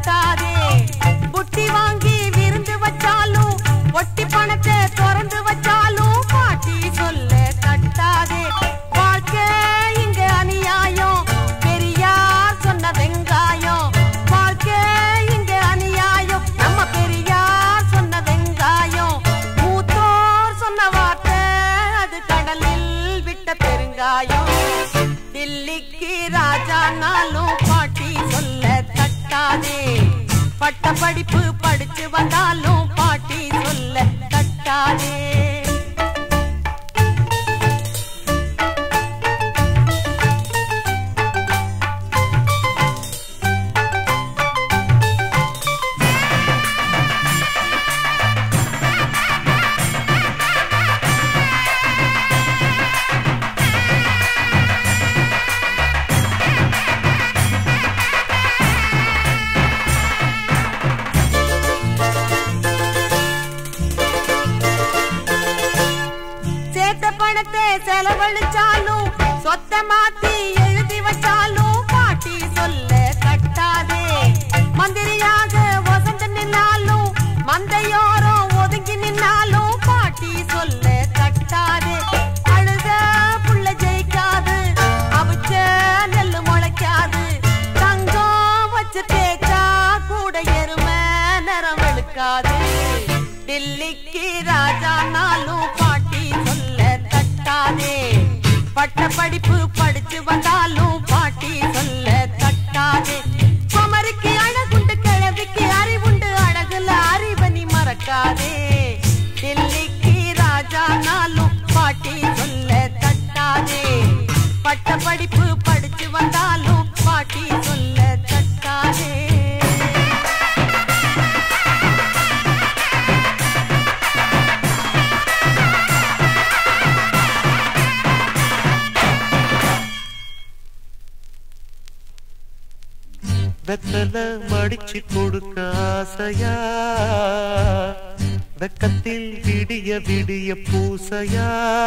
தட்டாதே. புட்டி வாங்கி விருந்து வச்சாலும் ஒட்டி பணத்தை திறந்து வச்சாலும் பாட்டி சொல்ல தட்டாதே. வாழ்க்கை இங்க அநியாயம், பெரியார் சொன்ன வெங்காயம். வாழ்க்கை இங்க அநியாயம், நம்ம பெரியார் சொன்ன வெங்காயம். மூத்தோர் சொன்ன வார்த்தை அது கடலில் விட்ட பெருங்காயம். தில்லிக்கு ராஜானாலும் பாட்டி சொல்ல தட்டாதே. பட்ட படிப்பு படிச்சு வந்தாலும் பாட்டி சொல்ல தட்டாதே. பணத்தை செலவழிச்சாலும் சொத்த மாத்தி எழுதி வச்சாலும் பாட்டி சொல்ல தட்டாதே. மந்திரியாக வசந்து நின்னாலும் மந்தையோரம் ஒதுங்கி நின்னாலும் பாட்டி சொல்ல தட்டாதே. அழுத புள்ள ஜெயிக்காது, அவிச்ச நெல்லு முளைக்காது. தங்கம் வச்சு தேய்ச்சா கூட எருமை நிறம் வெளுக்காது. தில்லிக்கு ராஜானாலும் பாட்டி சொல்ல தட்டாதே. பட்ட படிப்பு படிச்சு வந்தாலும் பாட்டி சொல்ல தட்டாதே. குமரிக்கு அழகுண்டு, கிழவிக்கு அறிவுண்டு, அழகுல அறிவனி மறக்காதே. தில்லிக்கு ராஜானாலும் பாட்டி சொல்ல தட்டாதே. பட்ட படிப்பு படிச்சு வந்தாலும் பாட்டி சொல்ல தட்டாதே. வெத்தல மடிச்சு கொடுக்க ஆசையா, வெக்கத்தில் விடிய விடிய பூசையா.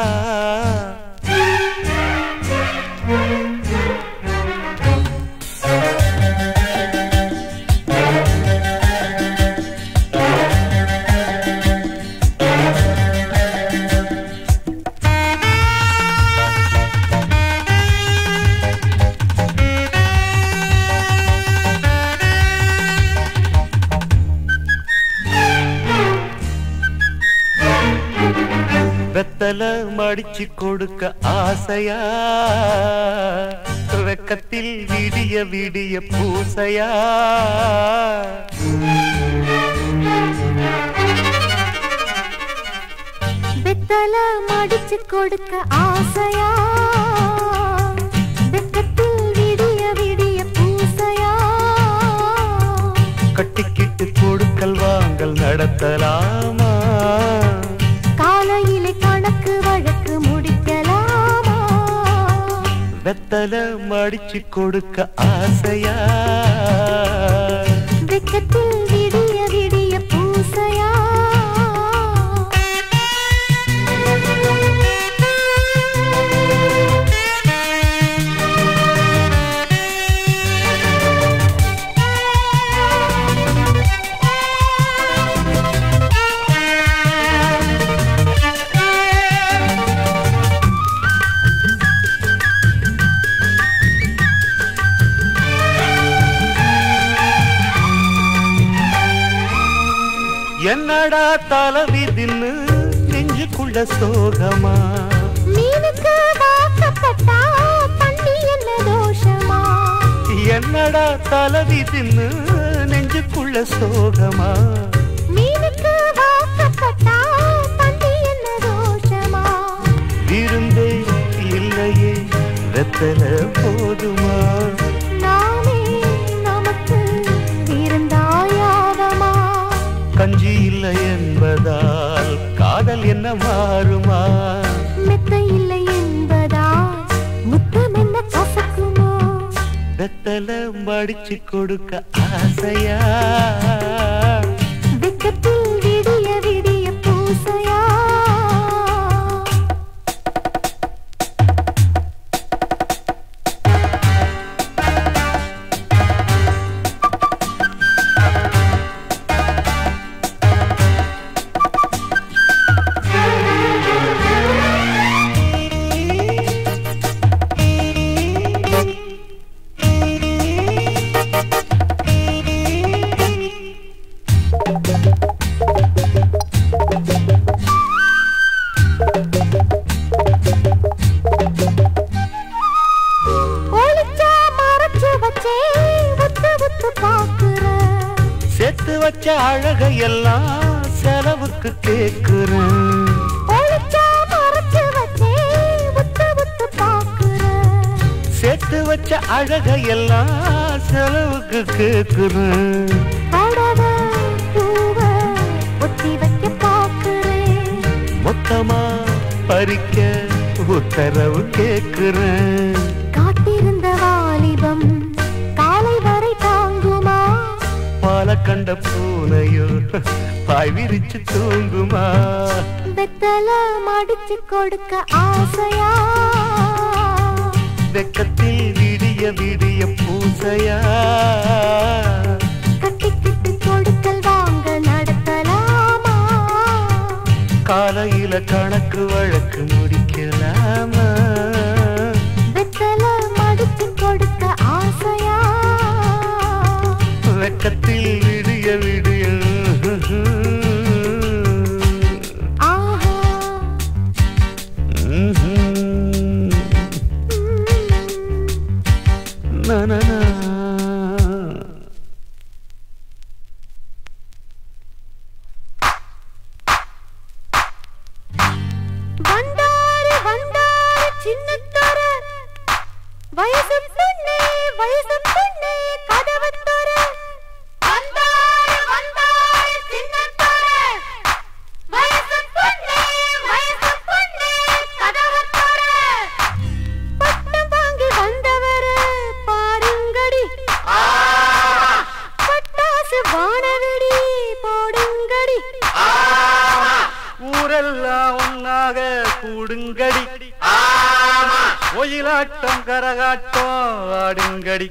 வெத்தல மடிச்சு கொடுக்க ஆசையா, வெக்கத்தில் விடிய விடிய பூசையா. வெத்தல மடிச்சு கொடுக்க ஆசையா, வெக்கத்தில் விடிய விடிய பூசையா. கட்டிக்கிட்டு கொடுக்கல் வாங்கல் நடத்தலாமா, காலையிலே கணக்கு வழக்கு முடிக்கலாமா. வெத்தல மடிச்சு கொடுக்க ஆசையா, வெக்கத்தில் விடிய விடிய பூசையா. என்னடா தலைவிதின்னு நெஞ்சுக்குள்ள சோகமா, மீனுக்கு வாக்கப்பட்டா தண்ணி என்ன தோஷமா. என்னடா தலைவிதின்னு நெஞ்சுக்குள்ள சோகமா, மீனுக்கு வாக்கப்பட்டா தண்ணி என்ன தோஷமா. விருந்தே இல்லையே வெத்தல போதுமா, நானே நமக்கு இருந்தாயாவமா. கஞ்சி இல்லை என்பதால் காதல் என்ன மாறுமா, மெத்த இல்லை என்பதால் முத்தம் என்ன கசக்குமா. வெத்தல மடிச்சு கொடுக்க ஆசையா, வெக்கத்தில் விடிய விடிய பூசையா. சேர்த்து வச்ச அழகையெல்லாம் செலவுக்கு கேக்குறேன். ஒளிச்சா மறைச்சு வச்சே உத்து உத்து பாக்குறேன். சேர்த்து வச்ச அழகையெல்லாம் செலவுக்கு கேக்குறேன். புடவை பூவை ஒத்தி வைக்க பாக்குறேன். மொத்தமா பறிக்க உத்தரவு கேக்குறேன். காத்திருந்த வாலிபம் காலை வரை தாங்குமா? பால கண்ட பூனையோ பாய் விரிச்சு தூங்குமா? வெத்தல மடிச்சு கொடுக்க ஆசையா? வெக்கத்தில் விடிய விடிய பூசையா? கட்டிக்கிட்டு கொடுக்கல் வாங்க நடத்தலாமா? காலையில கணக்கு வழக்கு முடிக்கலாமா? வெத்தல மடிச்சு கொடுக்க ஆசையா? வெக்கத்தில் விடிய விடிய ஆஹா நனனா. வந்தாரு வந்தாரு சின்னத்தோர வயசு பொண்ணே கதவத்தோர. வந்தாரு வந்தாரு சின்னத்தோர வயசு பொண்ணே கதவத்தோர. பட்டம் வாங்கி வந்தவர பாருங்கடி, பட்டாசு வானவெடி போடுங்கடி. ஊரெல்லாம் ஒன்னாக கூடுங்கடி, ஒயிலாட்டம் கரகாட்டம் ஆடுங்கடி.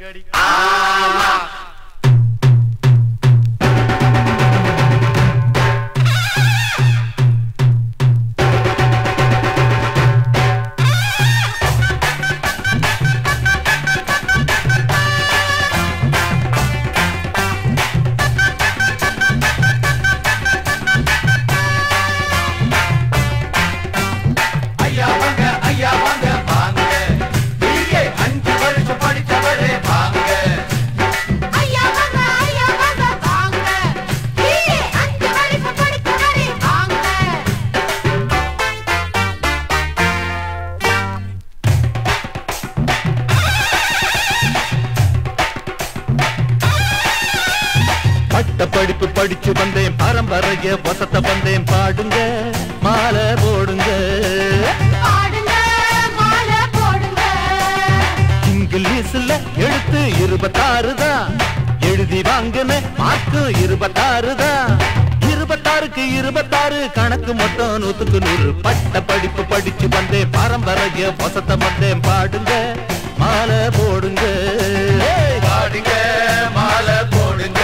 படிப்பு படிச்சு வந்தேன், பரம்பரைய வசத்த வந்தேன். பாடுங்க மாலை போடுங்க, இங்கிலீஷ்ல எழுத்து 26 தான், எழுதி வாங்கின மார்க்கு 26 தான். 26க்கு 26 கணக்கு மொத்தம் 100க்கு 100. பட்ட படிப்பு படிச்சு வந்தேன், பரம்பரைய வசத்த வந்தேன். பாடுங்க மாலை போடுங்க, பாடுங்க மாலை போடுங்க.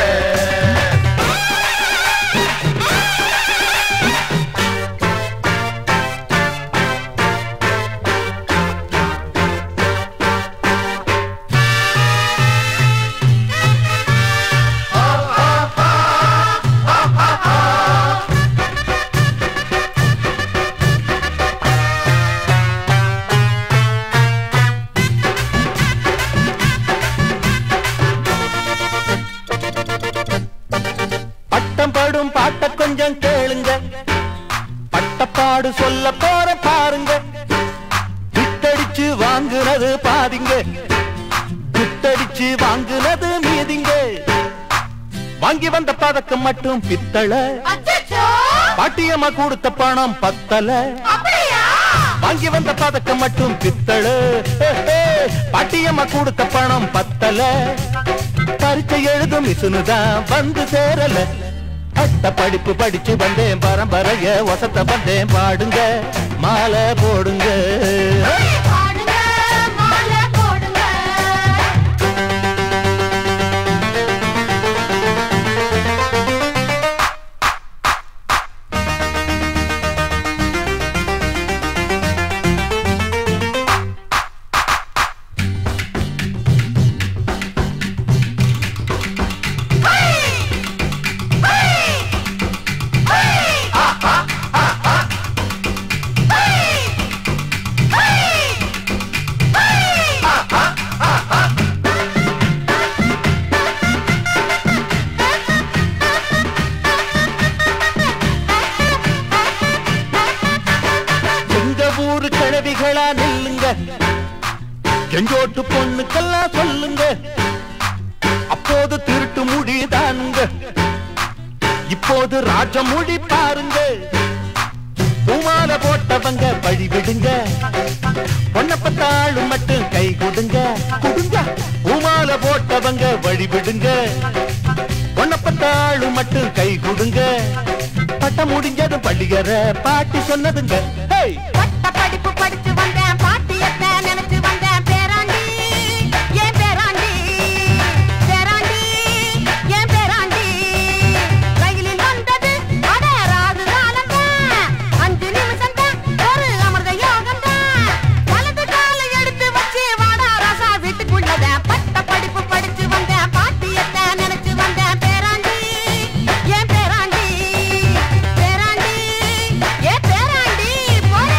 பாட்ட கொஞ்சம் கேளுங்க, பட்டப்பாடு சொல்ல போற பாருங்க. விட்டடிச்சு வாங்குனது பாதிங்க, விட்டடிச்சு வாங்குனது மீதிங்க. வாங்கி வந்த பதக்கம் மட்டும் பித்தள, பாட்டியம்மா கொடுத்த பணம் பத்தல. வாங்கி வந்த பதக்கம் மட்டும் பித்தள, பாட்டியம்மா கொடுத்த பணம் பத்தல. பரீட்சை எழுதும் மிசுனுதான் வந்து சேரல. பட்ட படிப்பு படிச்சு வந்தேன், பரம்பரைய வசத்த வந்தேன். பாடுங்க மாலை போடுங்க, எங்கோட்டு பொண்ணுக்கெல்லாம் சொல்லுங்க, அப்போது திருட்டு முடிதானுங்க, இப்போது ராஜமொழி பாருங்க. பூமால போட்டவங்க வழி விடுங்க, பொன்னப்பத்தாளு மட்டும் கை கொடுங்க கொடுங்க. பூமால போட்டவங்க வழி விடுங்க, பொன்னப்பத்தாளு மட்டும் கை கொடுங்க. பட்டம் முடிஞ்சது பள்ளியற பாட்டி சொன்னதுங்க. பட்ட படிப்பு படிச்சு வந்தேன், பாட்டியத்தை நினைச்சு வந்தேன். பேராண்டி ஏன் பேராண்டி, பேராண்டி ஏன் பேராண்டி. ரயிலில் வந்தது அடராது காலம்தான், 5 நிமிஷம் தான் ஒரு அமிர்த யோகம் தான். வலது காலை எடுத்து வச்சு வாடா ராசா வீட்டுக்குள்ளதான். பட்ட படிப்பு படிச்சு வந்தேன், பாட்டியத்தை நினைச்சு வந்தேன். பேராண்டி ஏன் பேராண்டி, பேராண்டி ஏன் பேராண்டி போரே.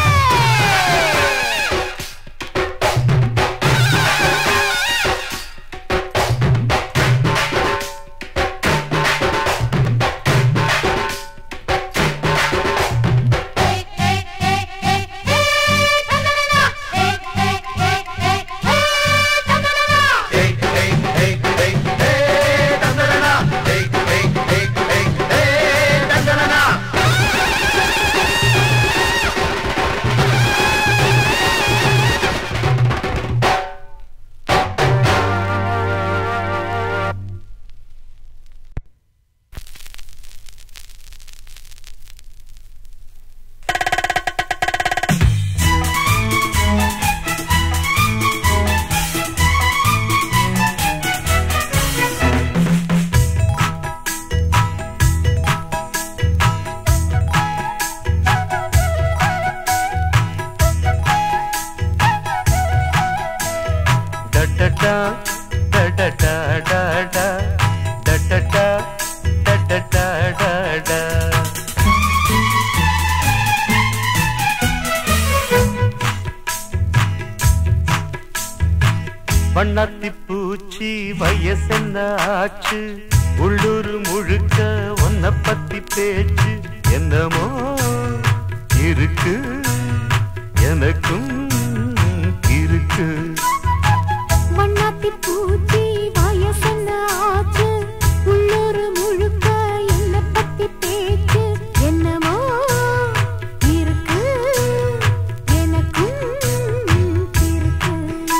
வண்ணத்தி பூச்சி வயசென்ன ஆச்சு, உள்ளூர் முழுக்க ஒன்ன பத்தி பேச்சு. என்னமோ இருக்கு எனக்கும் இருக்கு. வண்ணாத்தி பூச்சி வயசென்ன ஆச்சு, உள்ளூர் முழுக்க என்ன பத்தி பேச்சு. என்னமோ இருக்கு எனக்கும் இருக்கு.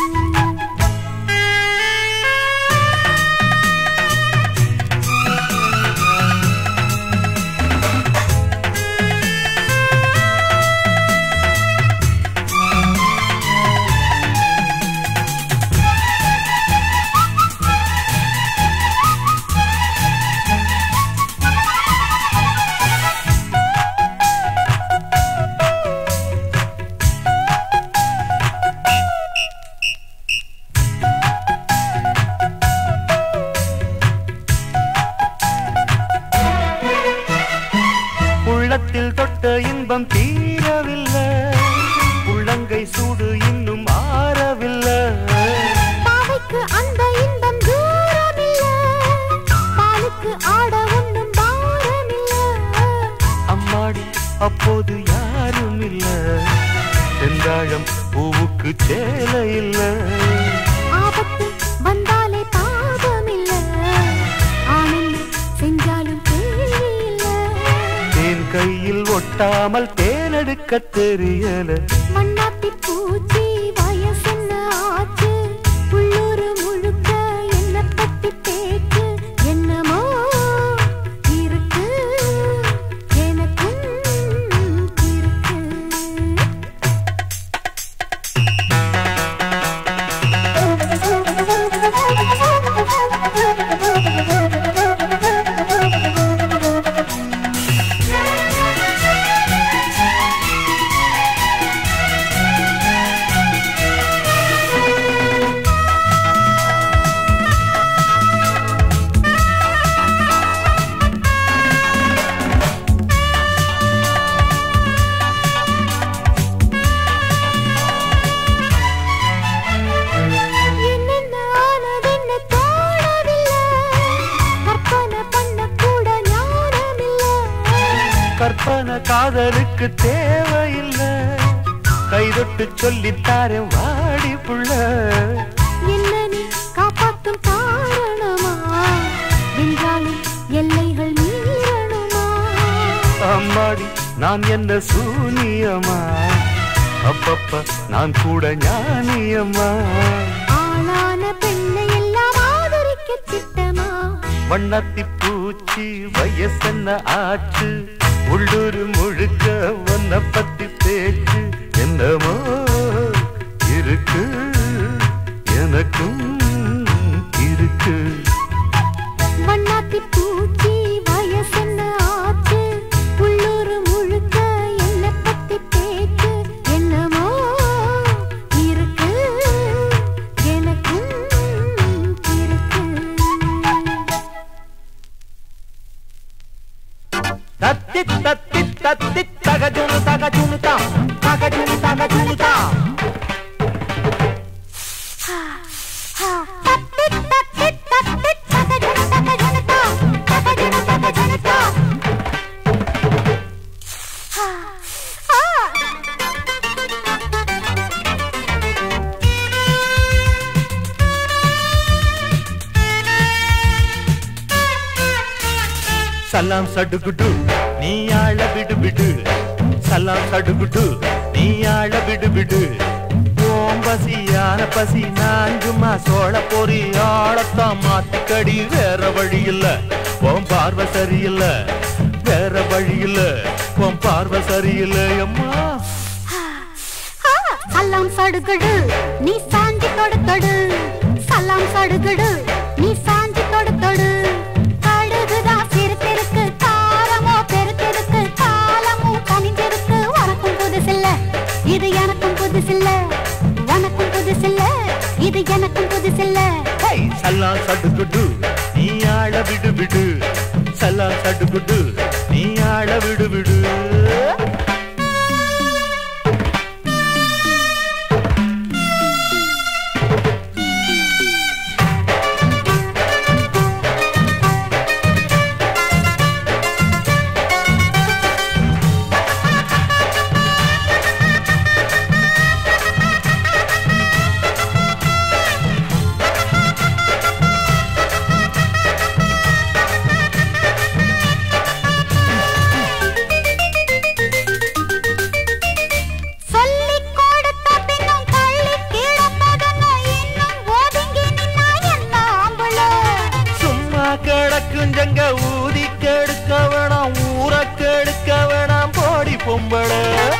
உள்ளத்தில் தொட்ட இன்பம் தீரவில்லை, உள்ளங்கை சூடு இன்னும் ஆறவில்லை. பாவைக்கு அந்த இன்பம் தூரமில்ல, பாலுக்கு ஆட ஒண்ணும் பாரமில்ல. அம்மாடி அப்போது யாரும் இல்ல, செந்தாழம் பூவுக்கு சேலை இல்ல. ஆபத்து வந்தாலே பாவமில்ல, ஆனந்த செஞ்சாலும் கேள்வி இல்ல. தேன் கையில் ஒட்டாமல் தேனெடுக்க தெரியல. மண்ணாத்தி பூச்சி வயசென்ன ஆச்சு, உள்ளூர் முழுக்க என்ன பத்தி பேச்சு. என்னமோ இருக்கு எனக்கும் இருக்கு. கற்பனை காதலுக்கு தேவையில்லை, கைதொட்டு சொல்லித்தாரேன் வாடி புள்ள. என்ன நீ காப்பாத்தும் காரணமா என்றாலும் எல்லைகள் மீறணுமா? அம்மாடி நான் என்ன சூனியமா, அப்பப்ப நான் கூட ஞானியம்மா. ஆளான பெண்ணை எல்லாம் ஆதரிக்க திட்டமா? வண்ணத்தி பூச்சி வயசென்ன ஆச்சு, உள்ளூர் முழுக்க ஒன்ன பத்தி பேச்சு. என்னமோ இருக்கு எனக்கும் இருக்கு. வண்ணாத்தி பூச்சி வயசென்ன ஆச்சு, உள்ளூர் முழுக்க என்ன பத்தி பேச்சு. என்னமோ இருக்கு எனக்கும் இருக்கு. தத்தி தத்தி தத்தி தகஜுனு தகஜுனுதா தகஜுனு தகஜுனுதா. தத்தி தத்தி தத்தி தகஜுனு தகஜுனுதா தகஜுனு தகஜுனுதா. சலாம் சடுகுடு நீ ஆள விடு விடு, சலாம் சடுகுடு நீ ஆள விடு விடு. ஓம் பசியான பசி நான்குமா சோழ பொறி ஆளத்தான் மாத்திக்கடி. வேற வழி இல்ல உன் பார்வை சரியில்ல, வேற வழி இல்ல உன் பார்வை சரியில்ல அம்மா. சலாம் சடுகுடு நீ சாஞ்சி தொடு தொடு, சலாம் சடுகுடு நீ சாஞ்சி தொடு தொடு. கடுகுதான் சிறுத்திருக்கு காரமோ பெருத்திருக்கு, காலமும் கனிஞ்சிருக்கு. உனக்கும் புதுசில்ல இது எனக்கும் புதுசில்ல, உனக்கும் புதுசில்ல இது எனக்கும் புதுசில்ல. சலாம் சடுகுடு நீ ஆள விடு விடு, சலாம் சடுகுடு நீ ஆள விடு விடு. கிடக்குஞ்சங்க ஊதி கெடுக்க வேணாம், ஊற கெடுக்க வேணாம் போடி பொம்பள.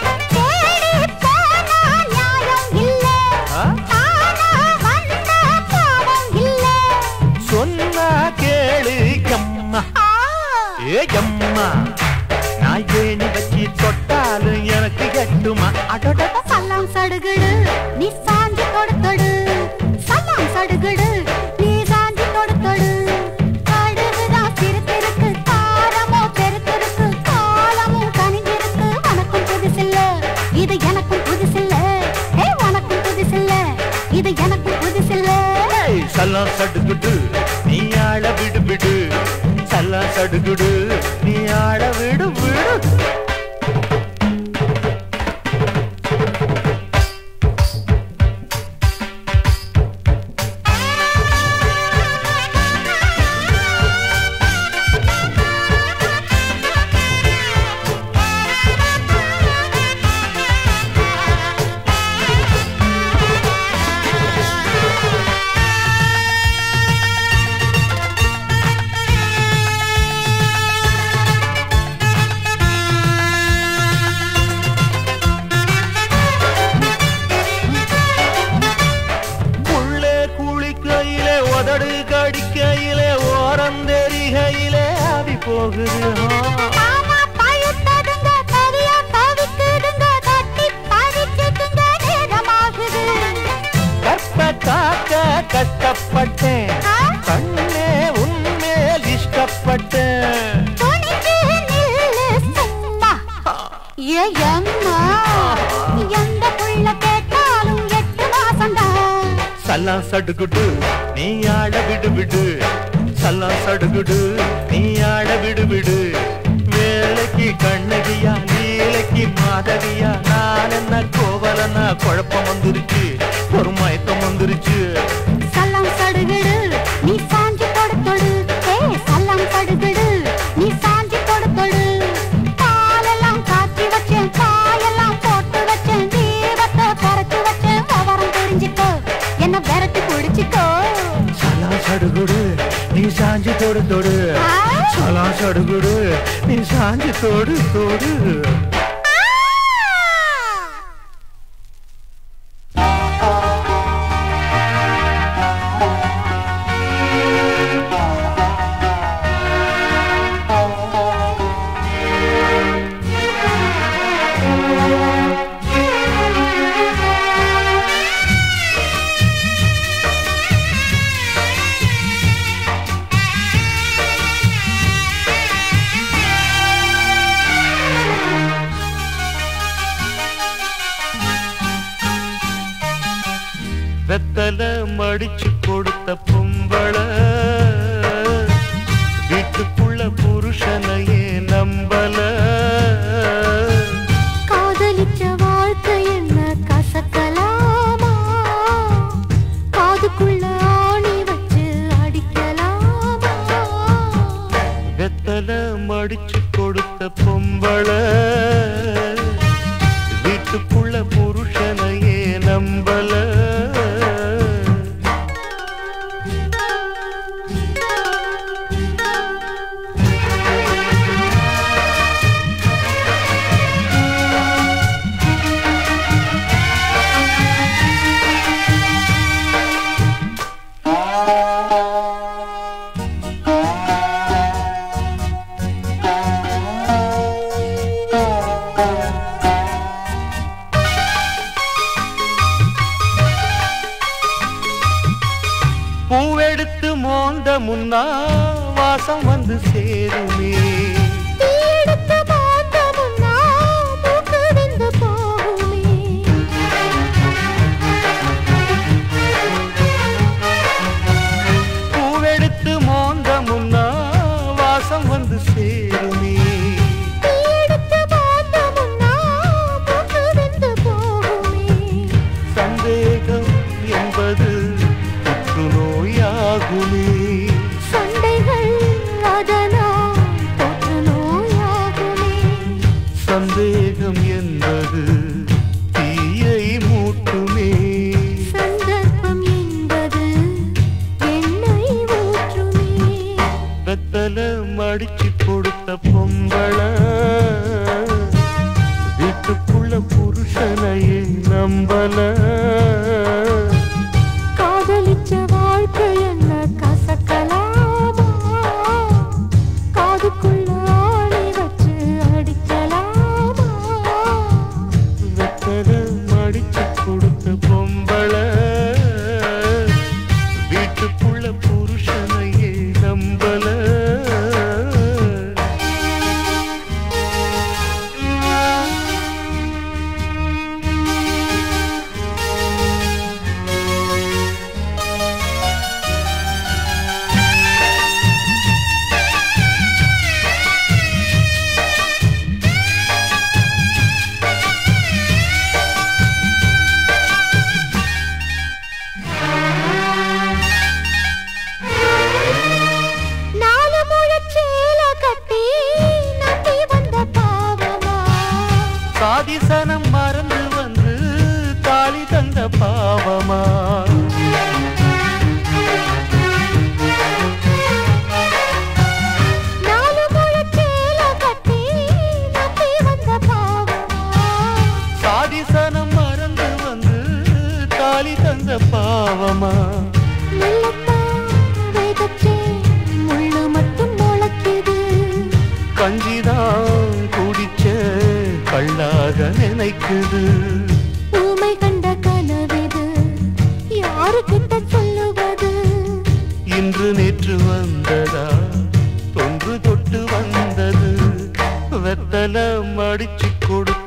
சொன்னா கேளு எம்மா, ஏ எம்மா நான் ஏணி வச்சு தொட்டாலும் எனக்கு எட்டுமா. அடட சலாம் சடுகுடு நீ சாஞ்சி தொடு தொடு, சலாம் சடுகுடு நீ சாஞ்சி தொடு தொடு. கடுகுதான் சிறுத்திருக்கு காரமோ பெருத்திருக்கு, காலமும் கனிஞ்சிருக்கு. உனக்கும் புதுசில்ல இது எனக்கும் புதுசில்ல, உனக்கும் புதுசில்ல இது எனக்கும் புதுசில்ல. சலாம் சடுகுடு நீ ஆள விடு விடு, சலாம் சடுகுடு நீ ஆள விடு விடு. உதடு கடிக்கையிலே ஓரந்தெரிகையிலே ஆவி போகுது. கற்ப காக்க கஷ்டப்பட்டேன் கண்ணே உன்மேல் இஷ்டப்பட்டேன். எந்த புள்ள கேட்டாலும் 8 மாசம்தான். சலாம் சடுகுடு நீ ஆட விடு விடு, சலாம் சடுகுடு நீ ஆட விடு விடு. வேலைக்கு கண்ணகியா நீலைக்கு மாதவியா, நான் என்ன கோவல போறனா குழப்பம் வந்துருச்சு ஒரு மயக்கம் வந்துருச்சு சல்லாம் சடுகுடு நீ சாஞ்சி தொடு சல்லாம் சடுகுடு நீ சாஞ்சி தொடு பாலெல்லாம் காய்ச்சி வச்சேன் காயெல்லாம் போட்டு வச்சேன் தீபத்தை பறச்சு வச்சேன் விவரம் தெரிஞ்சுக்கோ என்ன விரட்டி குடிச்சுக்கோ சலாம் சடுகுடு நீ சாஞ்சி தொடு சலாம் சடுகுடு நீ சாஞ்சி தொடு வெத்தல மடிச்சு கொடுத்த பொம்பள வீட்டுக்குள்ள புருஷனையே நம்பல காதலிச்ச வாழ்க்கை என்ன கசக்கலாமா காதுக்குள்ள ஆணி வச்சு அடிக்கலாமா வெத்தல மடிச்சு கொடுத்த பொம்பள வீட்டுக்குள்ள புருஷனையே நம்பல பூவெடுத்து மோந்த முன்னா வாசம் வந்து சேருமே தீயெடுத்து பார்த்த முன்னா மூக்கு வெந்து போகுமே பூவெடுத்து மோந்த முன்னா வாசம் வந்து சேருமே தீயெடுத்து பார்த்த முன்னா மூக்கு வெந்து போகுமே சந்தேகம் என்பது நோயாகுமே சண்டைகள் அதனால் தொற்று நோயாகுமே சந்தேகம் என்பது தீயை மூட்டுமே சந்தர்ப்பம் என்பது எண்ணெய் ஊற்றுமே வெத்தல மடிச்சு கொடுத்த பொம்பள வீட்டுக்குள்ள புருஷனையே நம்பல காதலிச்ச வாழ்க்கை என்ன கசக்கலாமா காதுக்குள்ள ஆணி வச்சு அடிக்கலாமா வெத்தல மடிச்சு கொடுத்த பொம்பள வீட்டுக்குள்ள புருஷனையே நம்பல நாலு முழச்சேல கட்டி நம்பி வந்த பாவமா சாதிசனம் மறந்து வந்து தாலி தந்த பாவமா நாலு முழச்சேல கட்டி நம்பி வந்த பாவமா சாதிசனம் மறந்து வந்து தாலி தந்த பாவமா முள்ளத்தான் வேகச்சே முள்ளு மட்டும் முளைக்குது கஞ்சிதான் குடிச்ச கள்ளாக நினைக்குது ஊமை கண்ட கனவிது யாருக்கிட்ட சொல்லுவது இன்று நேற்று வந்ததா தொன்று தொட்டு வந்தது வெத்தல மடிச்சு கொடுத்த